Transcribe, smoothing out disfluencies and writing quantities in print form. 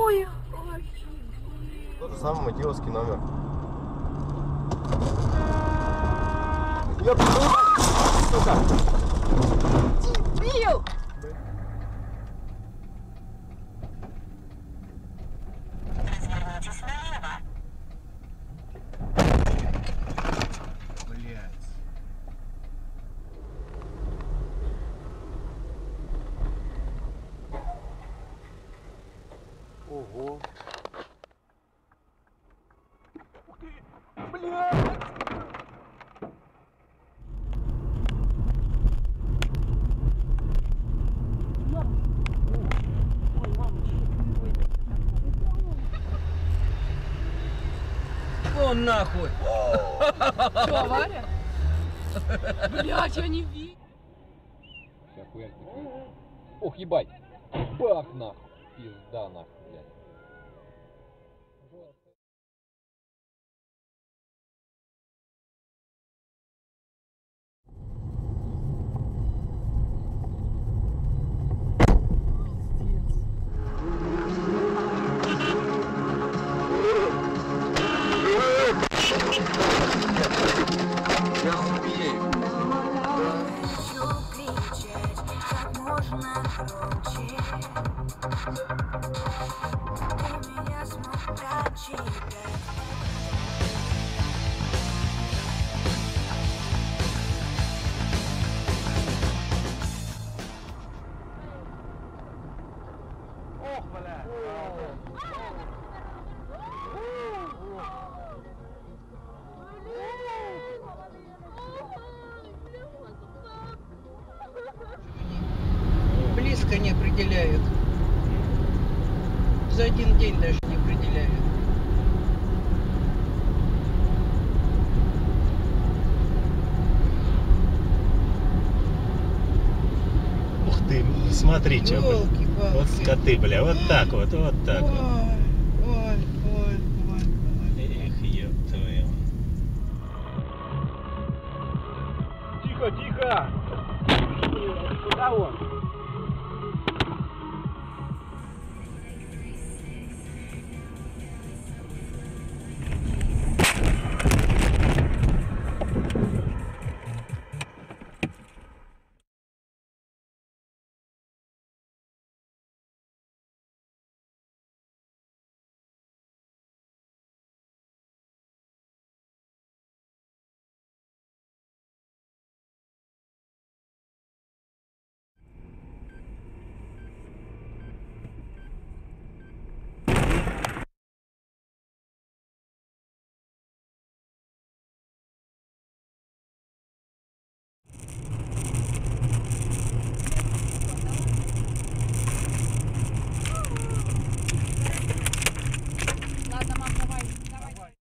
Ой, Тот же самый мотивовский номер. Ёпта, сука! дебил! Развернитесь налево. Блять. Ого. Ух ты! Блять! О, нахуй! Что, авария? Блять, я не видел. Сейчас хуяк такой. Ох, ебать! Бах, нахуй! Пизда, нахуй, блядь. Я хуею. Хочу кричать как можно громче. Ты меня смог прочитать. Ох, блядь! Близко не определяют. За один день даже не определяют. Ух ты, смотрите, вот Ёлки-палки. скоты, бля, вот так вот, вот так вот. Ой, ой, ой, ой. Эх, ёб твою. Тихо, тихо! Куда он? Ладно, мам, давай, давай.